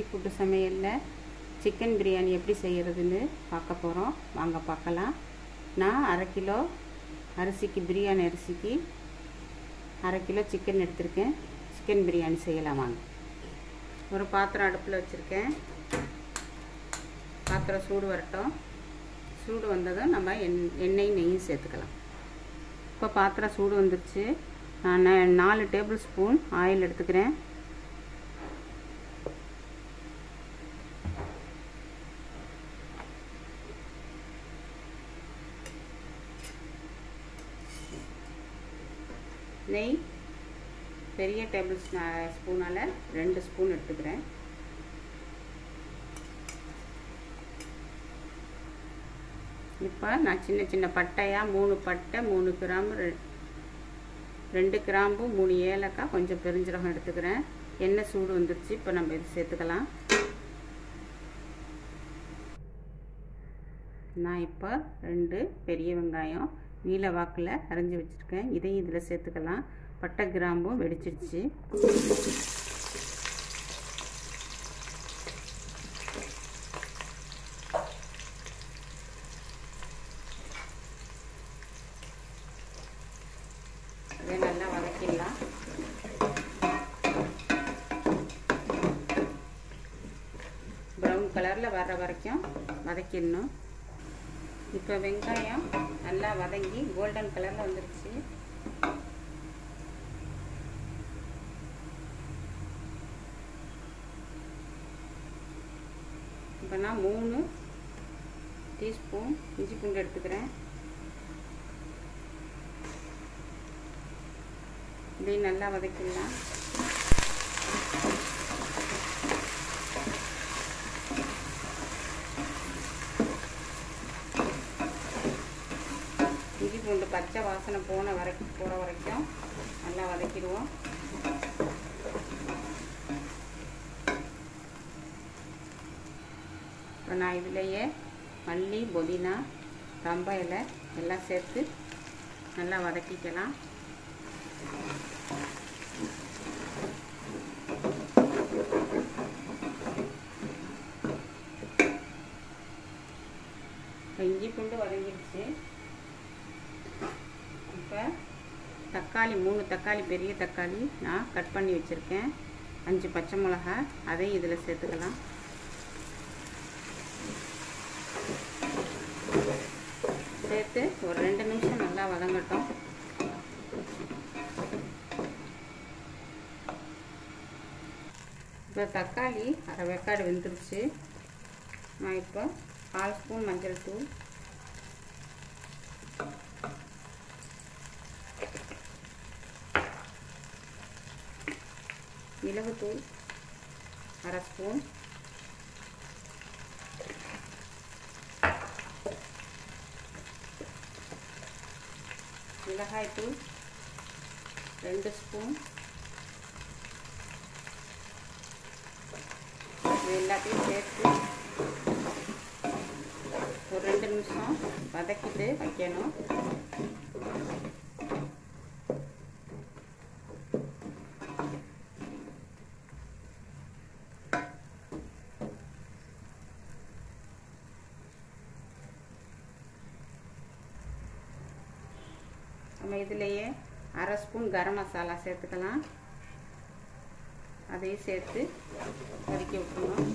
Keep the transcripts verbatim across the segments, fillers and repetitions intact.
Food சமையலில் chicken biryani எப்படி செய்கிறதுன்னு பார்க்க போகிறோம். வாங்க பார்க்கலாம். நான் அரை கிலோ அரிசிக்கு பிரியாணி அரிசிக்கு அரை கிலோ சிக்கன் எடுத்திருக்கேன். சிக்கன் பிரியாணி செய்யலாம் வாங்க. ஒரு பாத்திரம் அடுப்பில் வச்சுருக்கேன். பாத்திரம் சூடு வரட்டும். சூடு வந்ததும் நம்ம எண் எண்ணெய் நெய்யும் சேர்த்துக்கலாம். இப்போ பாத்திரம் சூடு வந்துருச்சு. நான் நாலு டேபிள் ஸ்பூன் ஆயில் எடுத்துக்கிறேன். நெய் பெரிய டேபிள் ஸ்பூனால் ரெண்டு ஸ்பூன் எடுத்துக்கிறேன். இப்போ நான் சின்ன சின்ன பட்டையாக மூணு பட்டை மூணு கிராம்பு ரெண்டு கிராம்பு மூணு ஏலக்காய் கொஞ்சம் பெருஞ்சீரகம் எடுத்துக்கிறேன். எண்ணெய் சூடு வந்துருச்சு. இப்போ நம்ம இது சேர்த்துக்கலாம். நான் இப்போ ரெண்டு பெரிய வெங்காயம் நீல வாக்கில் அரைஞ்சி வச்சுருக்கேன். இதையும் இதில் சேர்த்துக்கலாம். பட்டை கிராம்பும் வெடிச்சிடுச்சு. அதை நல்லா வதக்கிடலாம். ப்ரௌன் கலரில் வர்ற வரைக்கும் வதக்கிடணும். இப்போ வெங்காயம் நல்லா வதங்கி கோல்டன் கலரில் வந்துருச்சு. இப்போ நான் மூணு டீஸ்பூன் இஞ்சி பூண்டு எடுத்துக்கிறேன். இதையும் நல்லா வதக்கிடலாம். இஞ்சி பூண்டு பச்சை வாசனை போன வரைக்கும் போகிற வரைக்கும் நல்லா வதக்கிடுவோம். இப்போ நான் இதிலேயே மல்லி புதினா ரம்ப இலை எல்லாம் சேர்த்து நல்லா வதக்கிக்கலாம். இஞ்சி பூண்டு வதங்கிடுச்சு. இப்போ தக்காளி மூணு தக்காளி பெரிய தக்காளி நான் கட் பண்ணி வச்சுருக்கேன். அஞ்சு பச்சை மிளகாய் அதையும் இதில் சேர்த்துக்கலாம். சேர்த்து ஒரு ரெண்டு நிமிஷம் நல்லா வதங்கட்டும். இப்போ தக்காளி அரை வெக்காடு வெந்துருச்சு. நான் இப்போ கால் ஸ்பூன் மஞ்சள் தூள், மிளகுத்தூள் அரை ஸ்பூன், மிளகாய்த்தூள் ரெண்டு ஸ்பூன், இது எல்லாத்தையும் சேர்த்து ஒரு ரெண்டு நிமிஷம் வதக்கிட்டு வைக்கணும். நம்ம இதிலேயே அரை ஸ்பூன் கரம் மசாலா சேர்த்துக்கலாம். அதையும் சேர்த்து கொதிக்க விட்டுணும்.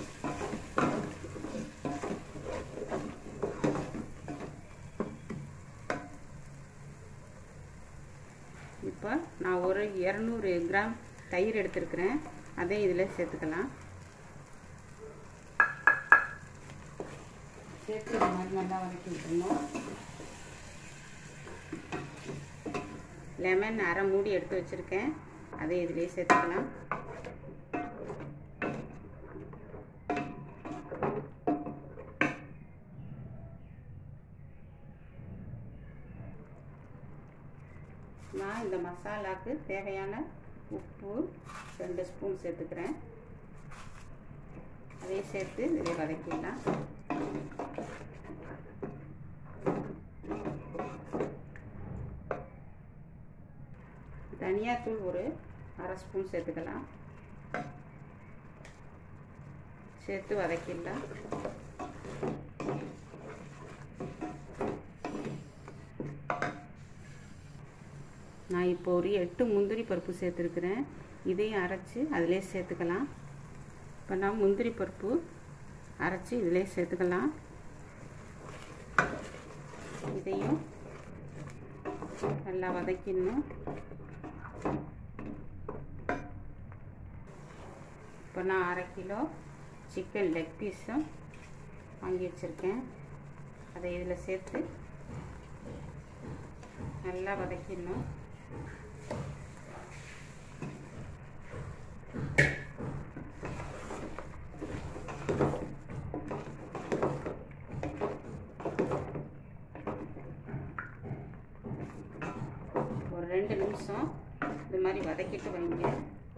இப்போ நான் ஒரு இரநூறு கிராம் தயிர் எடுத்துருக்கிறேன். அதையும் இதில் சேர்த்துக்கலாம். சேர்த்து இந்த மாதிரி நல்லா வதக்கி விட்டுணும். லெமன் அரை மூடி எடுத்து வச்சுருக்கேன். அதை இதிலே சேர்த்துக்கலாம். நான் இந்த மசாலாவுக்கு தேவையான உப்பு ரெண்டு ஸ்பூன் சேர்த்துக்கிறேன். அதையும் சேர்த்து இதிலே வதக்கிடலாம். தனியாத்தூள் ஒரு அரை ஸ்பூன் சேர்த்துக்கலாம். சேர்த்து வதக்கிடலாம். நான் இப்போ ஒரு எட்டு முந்திரி பருப்பு சேர்த்துருக்குறேன். இதையும் அரைச்சி அதிலே சேர்த்துக்கலாம். இப்போ நான் முந்திரி பருப்பு அரைச்சி இதிலே சேர்த்துக்கலாம். இதையும் நல்லா வதக்கிடணும். இப்போ நான் அரை கிலோ சிக்கன் லெக் பீஸும் வாங்கி வச்சுருக்கேன். அதை இதில் சேர்த்து நல்லா வதக்கிடணும். ஒரு ரெண்டு நிமிஷம் இது மாதிரி வதக்கிட்டு வைங்க.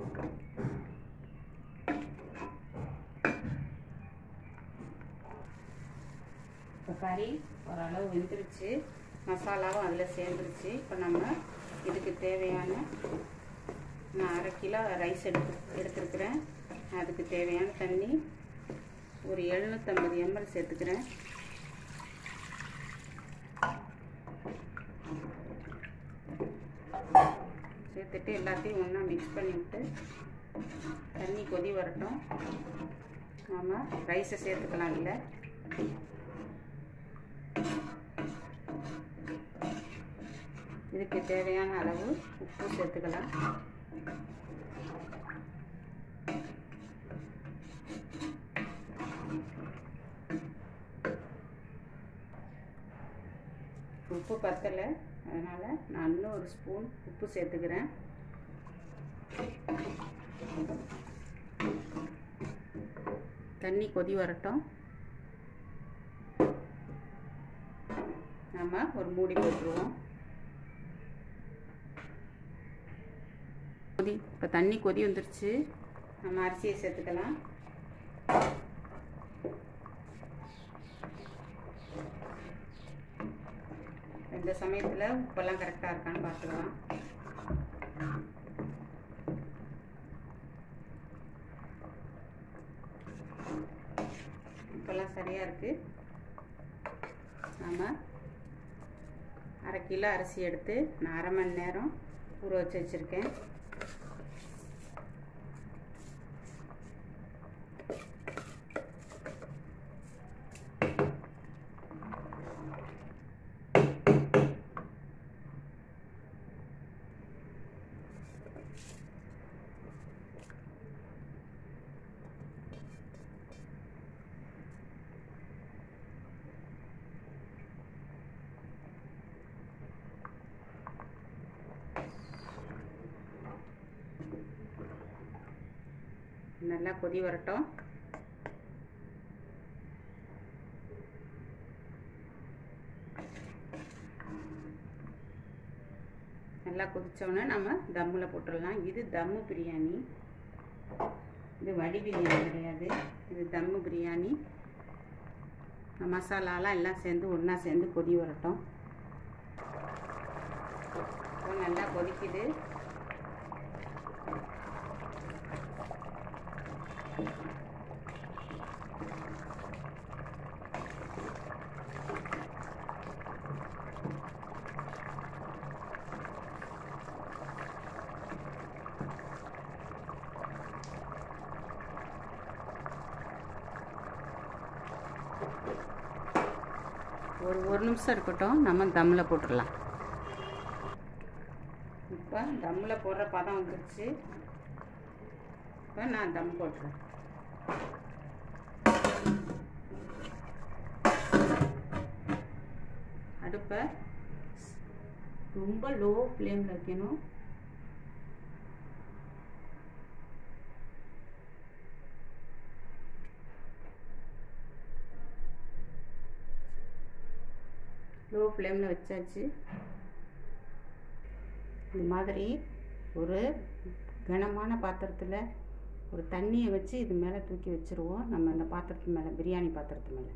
இப்போ கறி ஓரளவு வெந்துருச்சு, மசாலாவும் அதில் சேர்ந்துருச்சு. இப்போ நம்ம இதுக்கு தேவையான நான் அரை கிலோ ரைஸ் எடுத்து எடுத்துருக்கிறேன். அதுக்கு தேவையான தண்ணி ஒரு எழுநூற்றம்பது எம்எல் சேர்த்துக்கிறேன். சேர்த்துட்டு எல்லாத்தையும் ஒன்றா மிக்ஸ் பண்ணி விட்டு தண்ணி கொதி வரட்டும். நம்ம ரைஸை சேர்த்துக்கலாம். இல்லை இதுக்கு தேவையான அளவு உப்பு சேர்த்துக்கலாம். உப்பு பத்தலை, அதனால் நான் இன்னும் ஒரு ஸ்பூன் உப்பு சேர்த்துக்கிறேன். தண்ணி கொதி வரட்டும். நம்ம ஒரு மூடி போட்டுருவோம். கொதி இப்போ தண்ணி கொதி வந்துருச்சு. நம்ம அரிசியை சேர்த்துக்கலாம். இந்த சமயத்தில் உப்பெல்லாம் கரெக்டாக இருக்கான்னு பார்த்துக்கலாம். உப்பெல்லாம் சரியாக இருக்குது. நம்ம அரை கிலோ அரிசி எடுத்து நான் அரை மணி நேரம் ஊற வச்சு வச்சுருக்கேன். நல்லா கொதி வரட்டும். நல்லா கொதிச்சோன்னே நம்ம தம்மில் போட்டுடலாம். இது தம்மு பிரியாணி, இது வடி பிரியாணி கிடையாது. இது தம்மு பிரியாணி. மசாலாலாம் எல்லாம் சேர்ந்து ஒன்றா சேர்ந்து கொதி வரட்டும். நல்லா கொதிக்குது. ஒரு ஒரு நிமிஷம் இருக்கட்டும். நம்ம தம்மில் போட்டுடலாம். இப்போ தம்மில் போடுற பதம் வந்துருச்சு. இப்போ நான் தம் போட்டுறேன். அடுப்பை ரொம்ப லோ ஃப்ளேமில் வைக்கணும். லோ ஃப்ளேமில் வச்சாச்சு. இந்த மாதிரி ஒரு கனமான பாத்திரத்தில் ஒரு தண்ணியை வச்சு இது மேலே தூக்கி வச்சுருவோம். நம்ம இந்த பாத்திரத்து மேலே, பிரியாணி பாத்திரத்து மேலே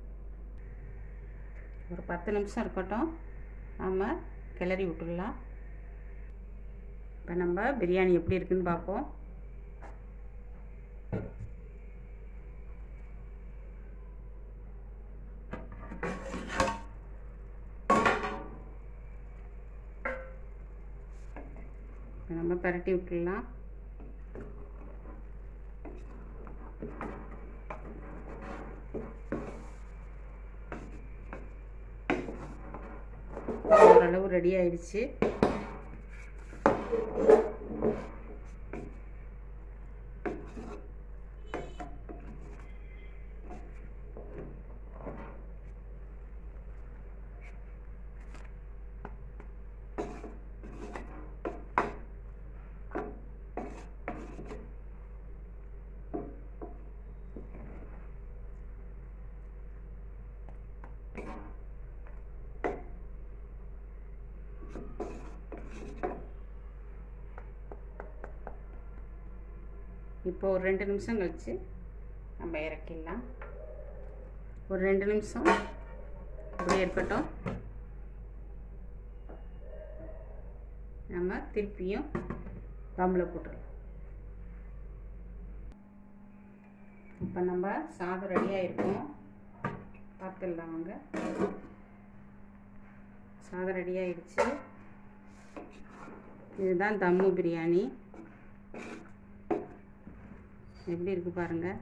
ஒரு பத்து நிமிஷம் இருக்கட்டும். நம்ம கிளறி விட்டுடலாம். இப்போ நம்ம பிரியாணி எப்படி இருக்குன்னு பார்ப்போம். நம்ம பரட்டி விட்டுடலாம். ஓரளவு ரெடி ஆயிடுச்சு. இப்போ ஒரு ரெண்டு நிமிஷம் கழிச்சு நம்ம இறக்கிடலாம். ஒரு ரெண்டு நிமிஷம் அப்படியே இருக்கட்டும். நம்ம திருப்பியும் தம்மில் போட்டுடலாம். இப்போ நம்ம சாதம் ரெடியாக இருக்கும், பார்த்துடலாம் வாங்க. சாதம் ரெடி ஆயிடுச்சு. இதுதான் தம்மு பிரியாணி. எப்படி இருக்குது பாருங்கள்.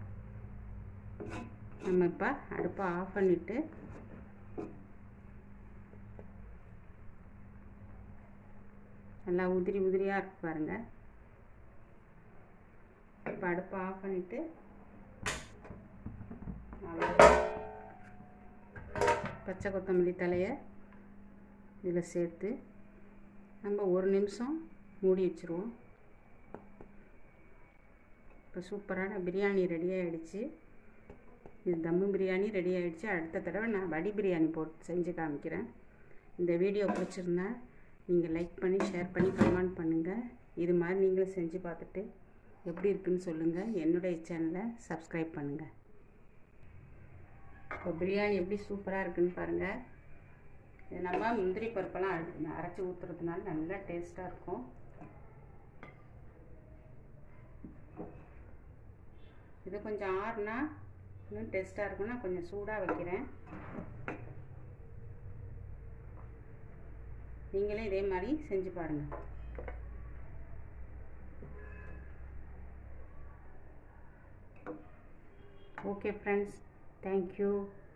நம்ம இப்போ அடுப்பை ஆஃப் பண்ணிவிட்டு நல்லா உதிரி உதிரியாக இருக்கு பாருங்கள். இப்போ அடுப்பை ஆஃப் பண்ணிவிட்டு பச்சை கொத்தமல்லி தலையை இதில் சேர்த்து நம்ம ஒரு நிமிஷம் மூடி வச்சுருவோம். இப்போ சூப்பரான பிரியாணி ரெடி ஆகிடுச்சு. இது தம்மு பிரியாணி ரெடி ஆகிடுச்சு. அடுத்த தடவை நான் வடி பிரியாணி போட்டு செஞ்சு காமிக்கிறேன். இந்த வீடியோ பிடிச்சிருந்தா நீங்கள் லைக் பண்ணி ஷேர் பண்ணி கமெண்ட் பண்ணுங்கள். இது மாதிரி நீங்களும் செஞ்சு பார்த்துட்டு எப்படி இருக்குன்னு சொல்லுங்கள். என்னுடைய சேனலை சப்ஸ்கிரைப் பண்ணுங்கள். இப்போ பிரியாணி எப்படி சூப்பராக இருக்குன்னு பாருங்கள். இது நம்ம முந்திரி பருப்பெல்லாம் அரைச்சி ஊற்றுறதுனால நல்லா டேஸ்ட்டாக இருக்கும். இது கொஞ்சம் ஆறுனா இன்னும் டேஸ்ட்டாக இருக்குன்னா கொஞ்சம் சூடாக வைக்கிறேன். நீங்களே இதே மாதிரி செஞ்சு பாருங்கள். Okay friends, thank you.